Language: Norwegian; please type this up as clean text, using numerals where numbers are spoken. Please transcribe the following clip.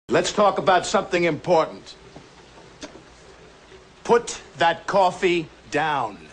Let's talk about something important. Put that coffee down.